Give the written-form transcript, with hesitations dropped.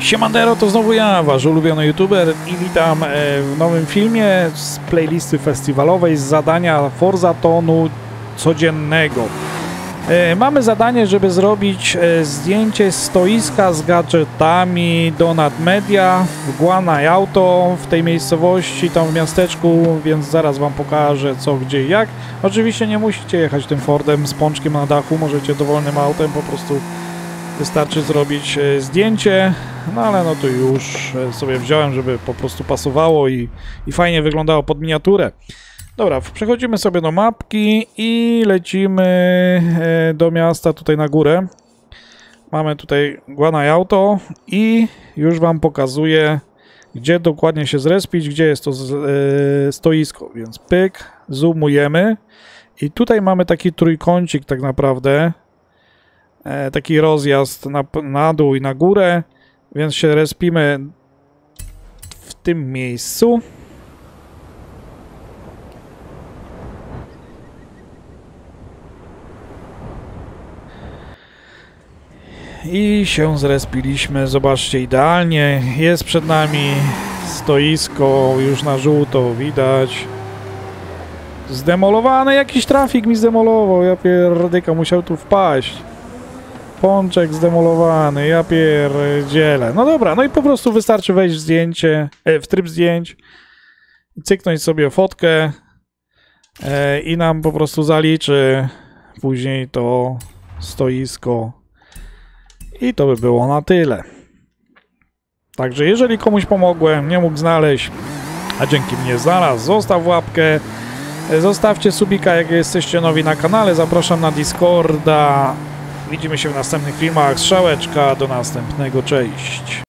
Siemandero, to znowu ja, wasz ulubiony youtuber i witam w nowym filmie z playlisty festiwalowej z zadania Forzatonu codziennego. Mamy zadanie, żeby zrobić zdjęcie stoiska z gadżetami Donut Media w Guanay Auto w tej miejscowości, tam w miasteczku, więc zaraz wam pokażę co, gdzie i jak. Oczywiście nie musicie jechać tym Fordem z pączkiem na dachu, możecie dowolnym autem, po prostu wystarczy zrobić zdjęcie, no ale no to już sobie wziąłem, żeby po prostu pasowało i fajnie wyglądało pod miniaturę. Dobra, przechodzimy sobie do mapki i lecimy do miasta tutaj na górę. Mamy tutaj Guanay Auto i już wam pokazuję, gdzie dokładnie się zrespić, gdzie jest to stoisko, więc pyk, zoomujemy i tutaj mamy taki trójkącik tak naprawdę. Taki rozjazd na dół i na górę, więc się respimy w tym miejscu. I się zrespiliśmy, zobaczcie, idealnie, jest przed nami stoisko, już na żółto widać. Zdemolowany, jakiś trafik mi zdemolował, ja pierdyka, musiał tu wpaść. Pączek zdemolowany, ja pierdzielę. No dobra, no i po prostu wystarczy wejść w zdjęcie, w tryb zdjęć, cyknąć sobie fotkę i nam po prostu zaliczy później to stoisko. I to by było na tyle. Także jeżeli komuś pomogłem, nie mógł znaleźć, a dzięki mnie znalazł, zostaw łapkę, zostawcie subika, jak jesteście nowi na kanale, zapraszam na Discorda. Widzimy się w następnych filmach. Strzałeczka, do następnego, cześć.